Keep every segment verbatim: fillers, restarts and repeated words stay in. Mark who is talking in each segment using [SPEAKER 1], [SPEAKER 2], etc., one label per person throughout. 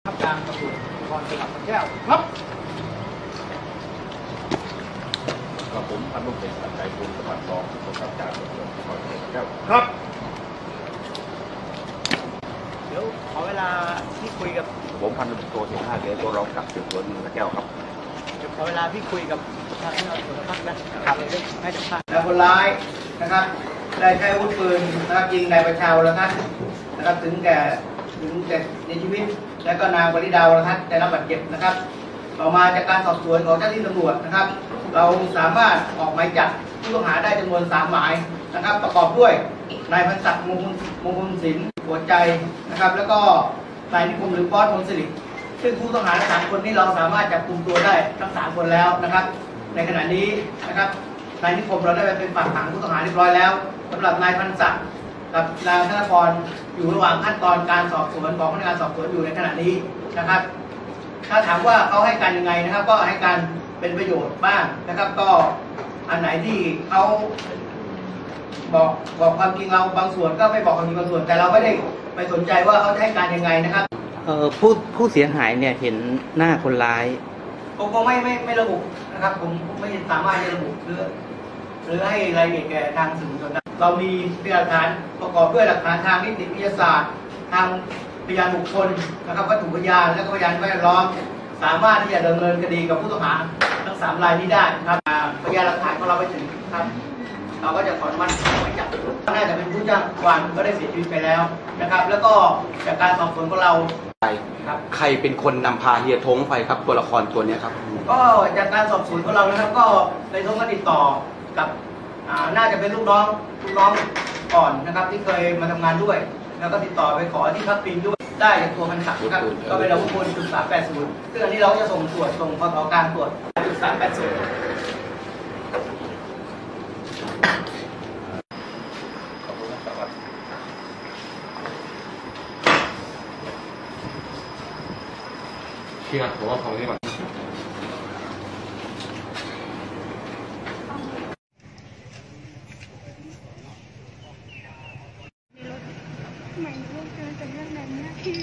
[SPEAKER 1] ครับการตำรวจภูธรจังหวัดสระแก้วครับ
[SPEAKER 2] กับผมพันธุ์ตำรวจเอกสัญชัยภูลสวัสดิ์รองผู้กำกับการตำรวจภูธรจังหวัดสระแก้ว
[SPEAKER 1] ครับเดี๋ยวขอเวลาที่คุยกับ
[SPEAKER 2] ผมพันธุ์ตำรวจโทเสนาเหรียญตัวรองกับสืบสวนสระแก้วครับ
[SPEAKER 1] เดี๋ยวขอเวลาพี่คุยกับทางเราส่วนพักนะครับให้สัมภาษณ์แล้วคนร้ายนะครับได้ใช้อาวุธปืนนะครับยิงนายประชาวแล้วครับนะครับถึงแก่ถึงแก่ในชีวิตและก็นางวริดาวนะครับได้รับบาดเจ็บนะครับต่อมาจากการสอบสวนของเจ้าหน้าที่ตำรวจนะครับเราสามารถออกหมายจับผู้ต้องหาได้จำนวนสามหมายนะครับประกอบด้วยนายพันศักดิ์มงคลมงคลศิลป์หัวใจนะครับแล้วก็นายนิคมหรือป๊อตมนสิริซึ่งผู้ต้องหาทั้งสามคนนี้เราสามารถจับกุมตัวได้ทั้งสามคนแล้วนะครับในขณะนี้นะครับนายนิคมเราได้ไปเป็นฝากขังผู้ต้องหาเรียบร้อยแล้วสำหรับนายพันศักดิ์กับนางธนพรอยู่ระหว่างขั้นตอนการสอบสวนของพนักงานสอบสวนอยู่ในขณะนี้นะครับ ถ้าถามว่าเขาให้การยังไงนะครับก็ให้การเป็นประโยชน์บ้างนะครับก็อันไหนที่เขาบอกบอกความจริงเราบางส่วนก็ไม่บอกความจริงบางส่วนแต่เราไม่ได้ไปสนใจว่าเขาให้การยังไงนะครับ
[SPEAKER 3] เอ่อผู้ผู้เสียหายเนี่ยเห็นหน้าคนร้าย
[SPEAKER 1] ผมก็ไม่ไม่ไม่ระบุนะครับผมไม่สามารถจะระบุหรือหรือให้รายละเอียดแก่ทางสื่อมวลชนเรามีพยานหลักฐานประกอบด้วยหลักฐานทางนิติวิทยาศาสตร์ทางพยานบุคคลนะครับวัตถุพยานและก็พยานแวดล้อมสามารถที่จะดำเนินคดีกับผู้ต้องหาทั้งสามรายนี้ได้ครับพยานหลักฐานของเราไปถึงครับเราก็จะขออนุมัติหมายจับน่าจะเป็นผู้จ้างวานก็ได้เสียชีวิตไปแล้วนะครับแล้วก็จากการสอบสวนของเรา
[SPEAKER 4] ครับใครเป็นคนนำพาเฮียทงไปครับตัวละครตัวนี้ครับ
[SPEAKER 1] ก็จากการสอบสวนของเรานะครับก็ในทงก็ติดต่อกับน่าจะเป็นลูกน้องลูกน้องก่อนนะครับที่เคยมาทำงานด้วยแล้วก็ติดต่อไปขอที่พักพิงด้วยได้จากตัวพันศักดิ์ครับก็เป็นอาวุธปืนจุดสามแปดศูนย์ซึ่งอันนี้เราจะส่งตรวจส่งพอการตรวจจุดสามแปดศูนย์
[SPEAKER 2] ที่ครับผมว่าเขาที่มัน
[SPEAKER 5] ไม่รู้เกินจากเรื่องนั้นนะพี่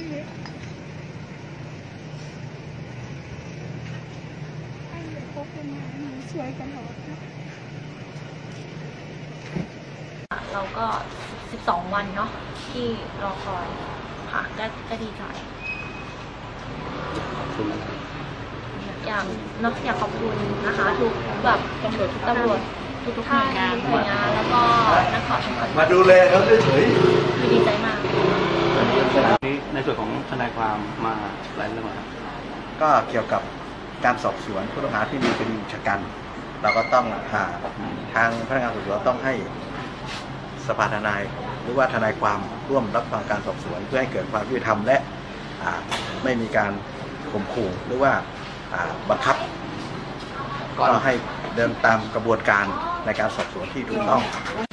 [SPEAKER 5] ไอ้เด็กพบกันมาหนูสวยตลอดนะ
[SPEAKER 6] เราก็สิบสองวันเนาะที่รอคอยค่ะก็ก็ดีใจอยากนอกอยากขอบคุณนะคะทุกแบบตำรวจตำรวจทุกทุกหน่วยงานหน่วยงานแล้วก็นักข่าวทุกคน
[SPEAKER 1] มาดูแลเขาเฉย
[SPEAKER 6] ๆดีใจมาก
[SPEAKER 3] ในส่วนของทนายความมาหลายเรื่องครับ
[SPEAKER 7] ก็เกี่ยวกับการสอบสวนผู้ต้องหาที่มีคดีอุกชะกันเราก็ต้องหาทางพนักงานสอบสวนต้องให้สภาทนายหรือว่าทนายความร่วมรับฟังการสอบสวนเพื่อให้เกิดความยุติธรรมและไม่มีการข่มขู่หรือว่าบังคับก็ให้เดินตามกระบวนการในการสอบสวนที่ถูกต้อง